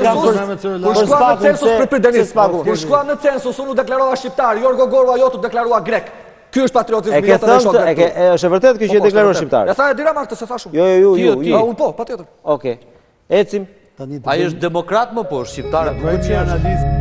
Kur shkua në census, unë u deklarova shqiptar, Jorgo Gorua jotu deklarua grek. Ky është patriotizmi jote dhe shok. Është e vërtet kjo që e deklaruar shqiptar. Ja tha e dira këtë se tha shumë. Jo. Unë po, patjetër. Okej. Ecim. Ai është demokrat më po, shqiptar.